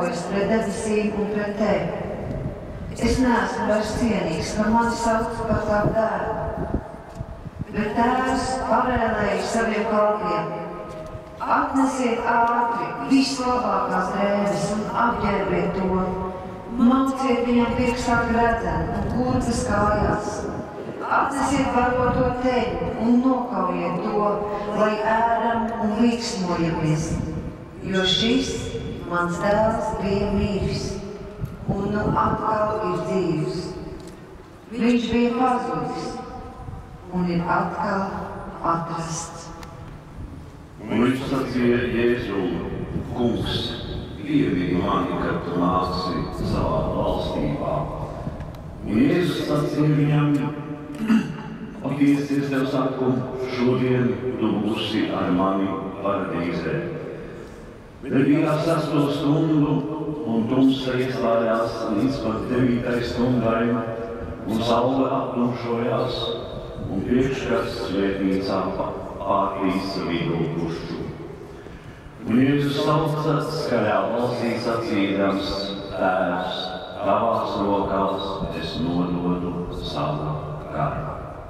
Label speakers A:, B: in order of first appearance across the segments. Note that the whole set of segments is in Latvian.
A: lepojas pret debesīm un pret tevi. Es neesmu vairs cienīgs, ka mani sauc par tavu dēlu, bet Tēvs pavēlēja saviem kalpiem: atnesiet ātri vislabākās drēbes un apģērbiet to, mauciet viņam pirkstā gredzenu un kurpes kājās. Atnesiet baroto teļu un nokaujiet to, lai ēdam un līksmojamies, jo šis mans dēls bija miris un nu atkal ir dzīvs. Viņš bija pazudis un ir atkal atrasts.
B: Un viņš sacīja Jēzum: Kungs, pievīdi mani, kad tu nāksi savā valstībā. Un Jēzus sacīja viņam: patiesi es tev saku, šodien tu būsi ar mani paradīzē. Bet bija 8 stundu, un tumsa iestājās līdz pat 9 stundai, un saule aptumšojās, un priekškars svētnīcā pārklīsa vidū pušķu. Un Jēzus sauca skaļā balsī sacīdams: Tēvs, tavās rokās es nododu savu garu.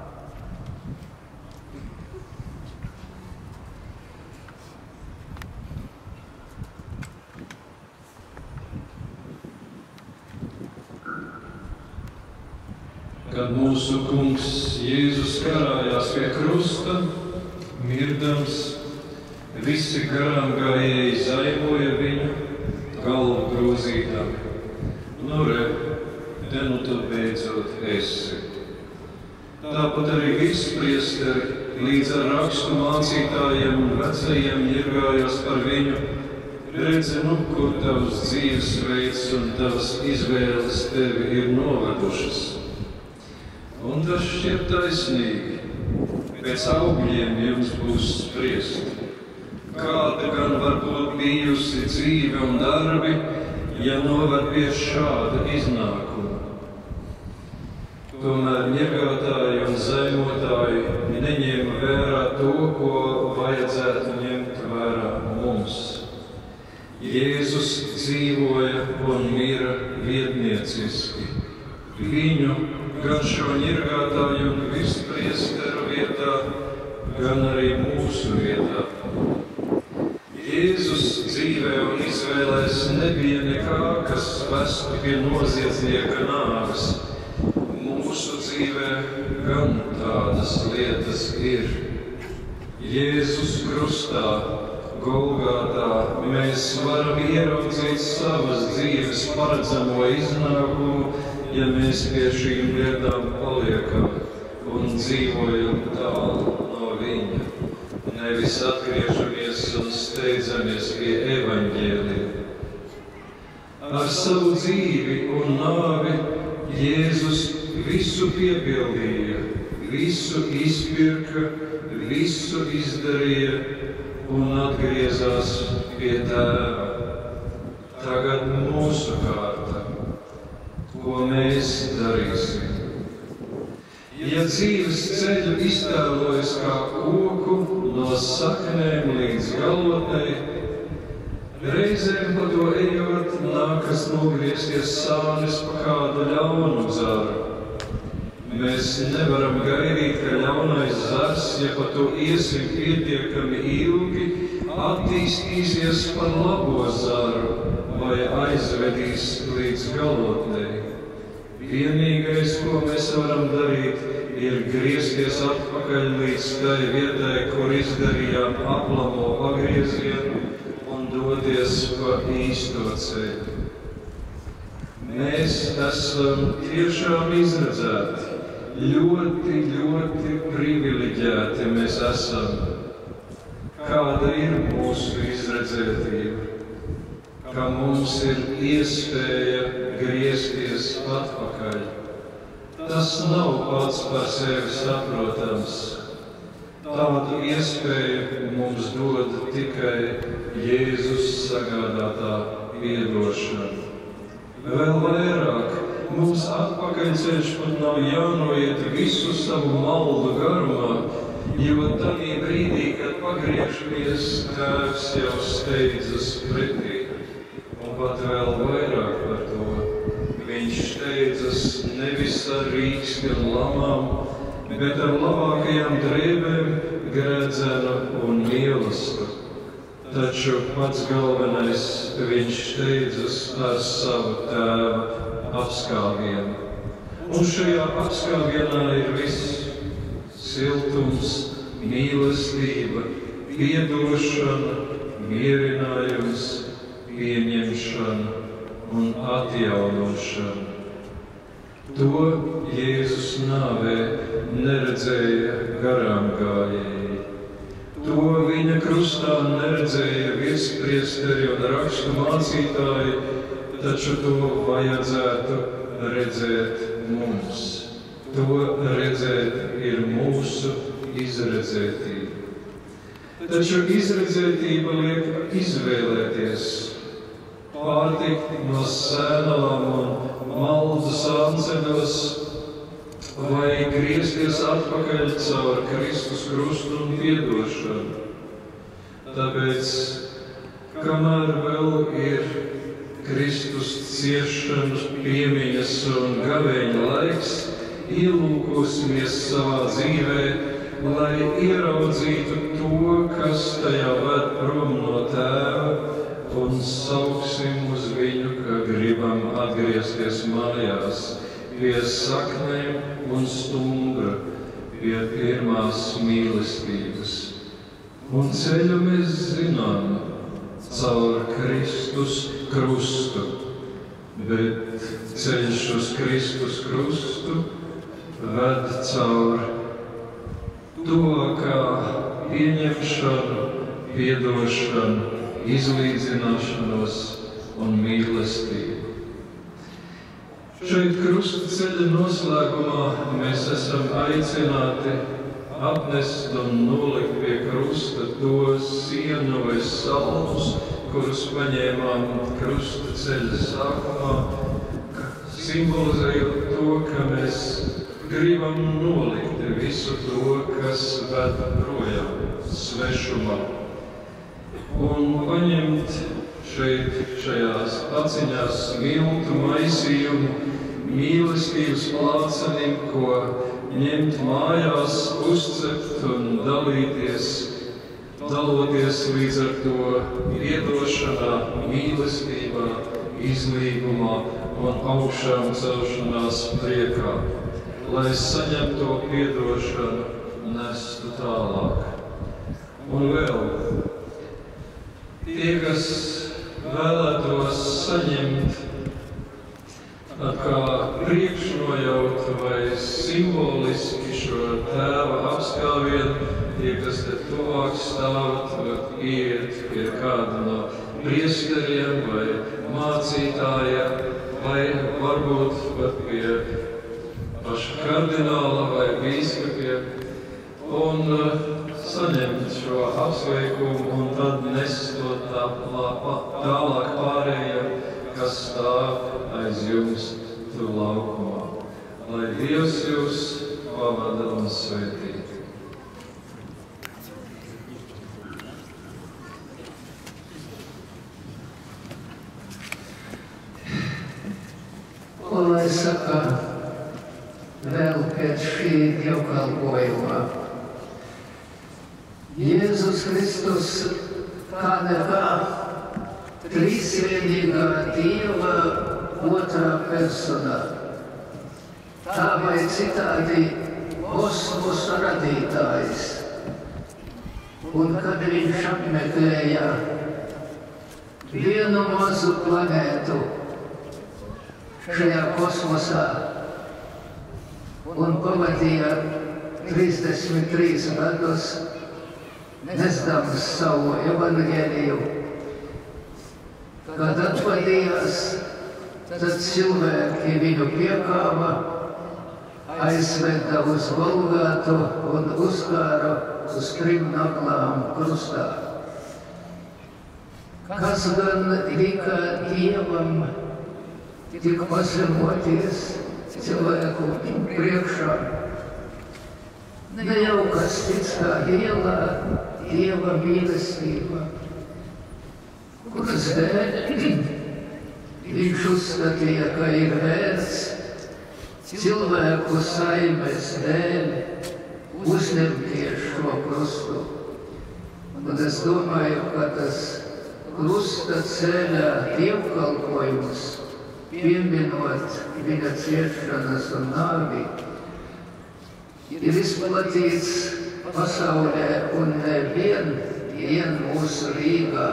C: Kad mūsu Kungs Jēzus karājās pie krusta, mirdams, visi garām gājēji zaimoja viņu, galvu grozīdami. Nu re, te nu tu beidzot esi. Tāpat arī visi priesteri līdz ar rakstu mācītājiem un vecajiem ņirgājās par viņu: redzi, nu, kur tavs dzīvesveids un tavas izvēles tevi ir novedušas. Un tas šķiet taisnīgi. Pēc augļiem jums būs spriest. Kāda gan var būt bijusi dzīve un darbi, ja noved pie šāda iznākuma? Tomēr ņirgātāji un zaimotāji neņēma vērā to, ko vajadzētu ņemt vērā mums. Jēzus dzīvoja un mira vietnieciski. Viņu gan šo ņirgātāju un virspriesteru vietā, gan arī mūsu vietā. Jēzus dzīvē un izvēlēs nebija nekā, kas vestu pie noziedznieka nāves. Mūsu dzīvē gan tādas lietas ir. Jēzus krustā, Golgātā, mēs varam ieraudzīt savas dzīves paredzamo iznākumu, ja mēs pie šīm lietām paliekam un dzīvojam tālu no viņa, nevis atgriežamies un steidzamies pie evaņģēlija. Ar savu dzīvi un nāvi Jēzus visu piepildīja, visu izpirka, visu izdarīja un atgriezās pie Tēva. Tagad mūsu kārta. Ko mēs darīsim? Ja dzīves ceļu iztēlojas kā koku no saknēm līdz galotnei, reizēm pa to ejot nākas nogriezties sānis pa kādu ļaunu zaru. Mēs nevaram gaidīt, ka ļaunais zars, ja pa to iesim pietiekami ilgi, attīstīsies par labo zaru vai aizvedīs līdz galotnei. Vienīgais, ko mēs varam darīt, ir griezties atpakaļ līdz tai vietai, kur izdarījām aplamo pagriezienu un doties pa īsto ceļu. Mēs esam tiešām izredzēti, ļoti privileģēti mēs esam. Kāda ir mūsu izredzētība? Ka mums ir iespēja griezties atpakaļ. Tas nav pats par sevi saprotams. Tādu iespēju mums dod tikai Jēzus sagādātā piedošana. Vēl vairāk, mums atpakaļceļš pat nav jānoiet visu savu maldu garumā, jo tajā brīdī, kad pagriežamies, Tēvs jau steidzas pretī. Un pat vēl vairāk par to. Viņš steidzas nevis ar rīksti un lamām, bet ar labākajām drēbēm, grēdzenu un mīlestību. Taču pats galvenais viņš steidzas ar savu tēva apskāvienu. Un šajā apskāvienā ir viss - siltums, mīlestība, piedošana, mierinājums, pieņemšana un atjaunošana. To Jēzus nāvē neredzēja garām gājēji. To viņa krustā neredzēja virspriesteri un rakstu mācītāji, taču to vajadzētu redzēt mums. To redzēt ir mūsu izredzētība. Taču izredzētība liek izvēlēties, pārtikt no sēnām un maldus anceļos, vai griezties atpakaļ caur Kristus krustu un piedošanu. Tāpēc, kamēr vēl ir Kristus ciešanas, piemiņas un gavēņa laiks, ielūkosimies savā dzīvē, lai ieraudzītu to, kas tajā ved prom no Tēva, un sauksim uz viņu, ka gribam atgriezties mājās, pie saknēm un stumbra, pie pirmās mīlestības. Un ceļu mēs zinām caur Kristus krustu, bet ceļš uz Kristus krustu ved caur tuvākā pieņemšanu, piedošanu, izlīdzināšanos un mīlestību. Šeit krusta ceļa noslēgumā mēs esam aicināti apnest un nolikt pie krusta to sienu vai salmus, kurus paņēmām krusta ceļa sākumā, simbolizējot to, ka mēs gribam nolikt visu to, kas ved projām svešumā. Un paņemt šeit, šajās aciņās miltu maisījumu, mīlestības plācenim, ko ņemt mājās, uzcept un dalīties, daloties līdz ar to piedošanā, mīlestībā, izlīgumā un augšām celšanās priekā, lai saņemtu to piedošanu, nestu tālāk. Un vēl, tie, kas vēlētos saņemt kā priekšnojautu vai simboliski šo Tēva apskāvienu, tie, kas te tuvāk stāvat, var iet pie kāda no priesteriem vai mācītājiem, vai varbūt pat pie paša kardināla vai bīskapiem, un saņemt šo apsveikumu un tad nest to tālāk pārējiem, kas stāv aiz jums tur laukumā. Lai Dievs jūs pavada un svētī.
D: Un lai saka vēl pēc šī dievkalpojuma, Jēzus Kristus kā nekā trīsvienīgā Dieva otrā personā, tā vai citādi kosmosa radītājs. Un kad viņš apmeklēja vienu mazu planētu šajā kosmosā un pavadīja 33 gadus, nesdams savu evaņģēliju. Kad atvadījās, tad cilvēki viņu piekāva, aizveda uz Golgātu un uzkāra uz 3 naglām krustā. Kas gan lika Dievam tik pazemoties cilvēku priekšā? Ne jau kas cits kā ielā Dieva mīlestība, kuras dēļ Viņš uzskatīja, ka ir vērts cilvēku saimes dēļ uzņemties šo krustu. Un es domāju, ka tas krusta ceļā dievkalpojums, pieminot viņa ciešanas un nāvi, ir izplatīts pasaulē un nevien mūsu Rīgā.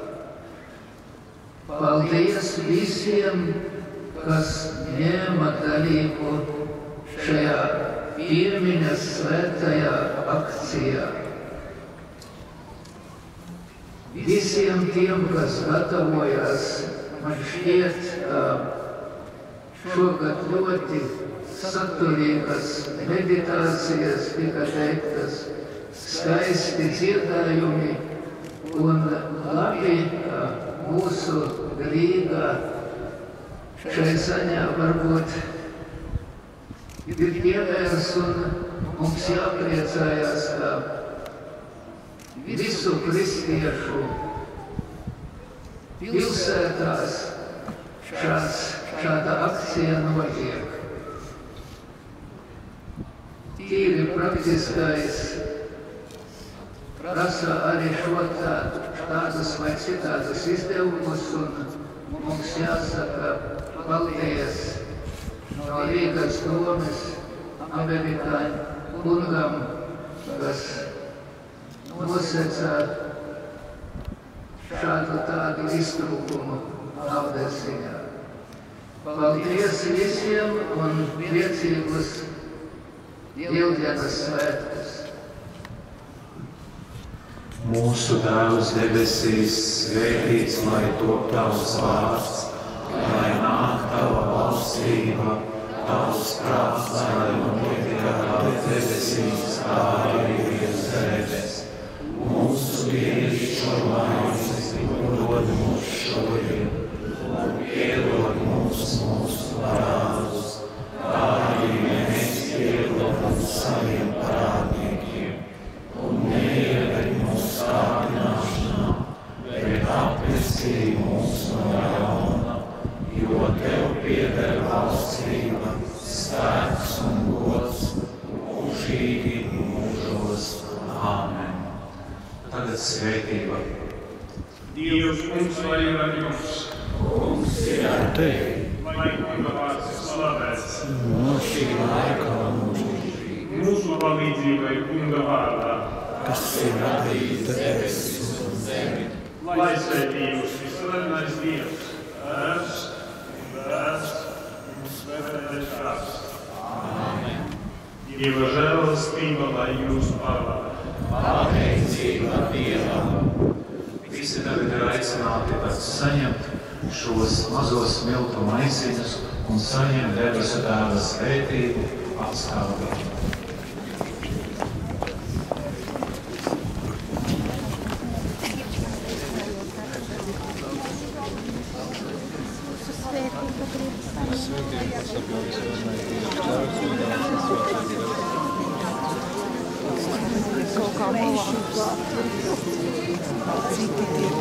D: Paldies visiem, kas ņēma dalību šajā piemiņas svētajā akcijā. Visiem tiem, kas gatavojās, man šķiet, ka šogad ļoti saturīgas meditācijas tika teiktas, skaisti dziedājumi un labi, ka mūsu Rīgā šai ziņā varbūt ir piemērs un mums jāpriecājas, ka visu kristiešu pilsētās šāda akcija notiek. Tīri praktiskais prasa arī tādus vai citādus izdevumus, un mums jāsaka paldies no Rīgas domes amerikāņu kungam, kas noseca šādu tādu iztrūkumu naudas ziņā. Paldies visiem un priecīgus Lieldienas svētkus!
E: Mūsu Tēvs debesīs, svētīts lai top Tavs vārds, lai nāk Tava valstība, Tavs prāts, lai notiek kā debesīs, tā arī virs zemes. Mūsu dienascho maizi dod mums šodien, un piedod mums mūsu parādus, kā arī mēs piedodam saviem parādniekiem, un neieved mūsu kārdināšanā, bet atpestī mūs no ļauna, jo Tev pieder valstība, spēks un gods, mūžīgi mūžos. Āmen. Tagad svētība.
C: Dievs mums, lai ir ar jums.
E: Kungs ir ar Tevi.
C: Lai Kunga vārds ir slavēts.
E: No šī laika mūžīgi.
C: Mūsu palīdzībai Kunga vārdā.
E: Kas ir radījis debesis un zemi.
C: Lai svētī jūs visvarenais Dievs, Tēvs un Dēls un Svētais Gars.
E: Āmen.
C: Dieva žēlastība, lai jūs pārvada.
E: Pateicība Dievam. Visi tagad ir aicināti saņemt šos mazos miltu maisiņus un saņemt debesu Tēva svētību apskaudu.
F: Kaut kā malā. Citi tie